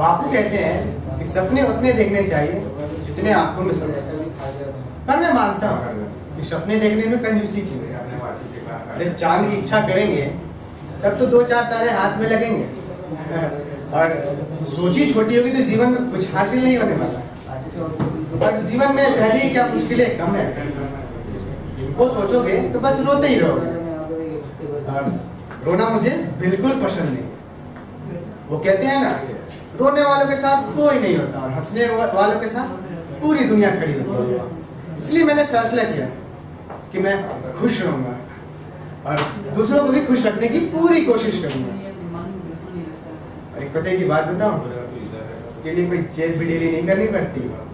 बापू कहते हैं कि सपने उतने देखने चाहिए जितने आंखों में सपने। पर मैं मानता हूँ कि सपने देखने में कंजूसी की है। जब चांद की इच्छा करेंगे तब तो 2-4 तारे हाथ में लगेंगे, और सोची छोटी होगी तो जीवन में कुछ हासिल नहीं होने वाला। और जीवन में पहले ही क्या मुश्किलें कम है, इनको सोचोगे तो बस रोते ही रहोगे। और रोना मुझे बिल्कुल पसंद नहीं। वो कहते हैं ना, रोने वालों के साथ कोई नहीं होता और हंसने वालों के साथ पूरी दुनिया खड़ी होती है। इसलिए मैंने फैसला किया कि मैं खुश रहूंगा और दूसरों को भी खुश रखने की पूरी कोशिश करूंगा। और एक पते की बात बताऊं, इसके लिए कोई जेब भी ढीली नहीं करनी पड़ती।